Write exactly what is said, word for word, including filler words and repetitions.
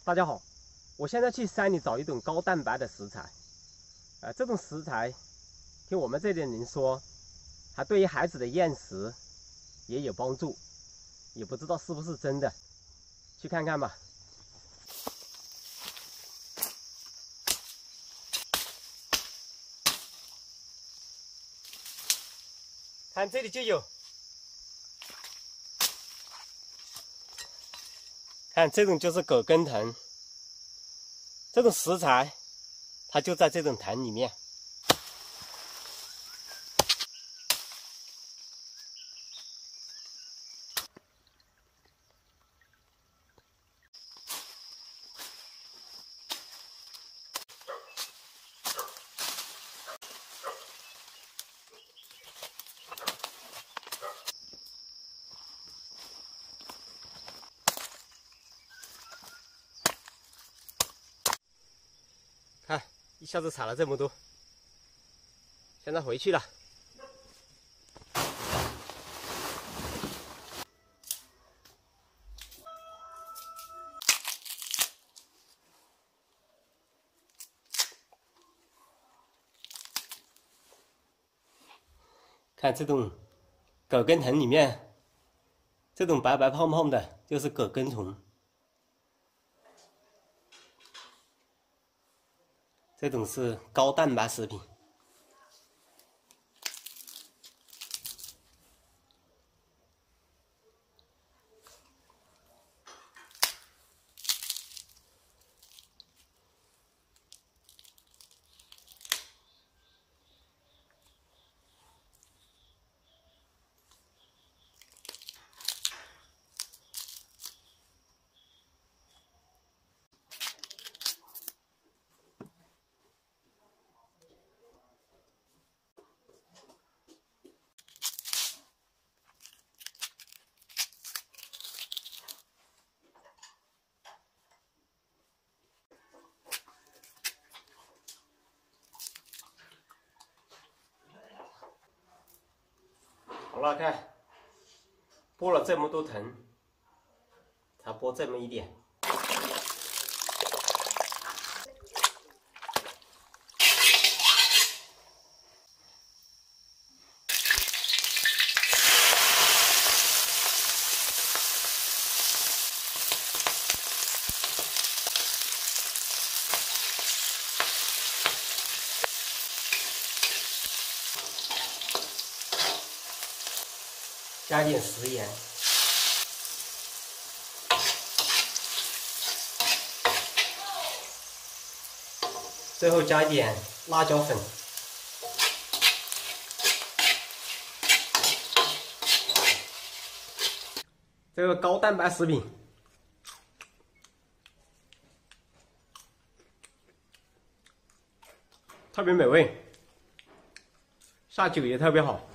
大家好，我现在去山里找一种高蛋白的食材。呃，这种食材，听我们这里的人说，还对于孩子的厌食也有帮助，也不知道是不是真的，去看看吧。看这里就有，看这种就是葛根藤。这种食材，它就在这种藤里面。看，一下子采了这么多，现在回去了。看这种葛根藤里面，这种白白胖胖的，就是葛根虫。这种是高蛋白食品。好了，看，剥了这么多藤，才剥这么一点。加点食盐，最后加一点辣椒粉。这个高蛋白食品，特别美味，下酒也特别好。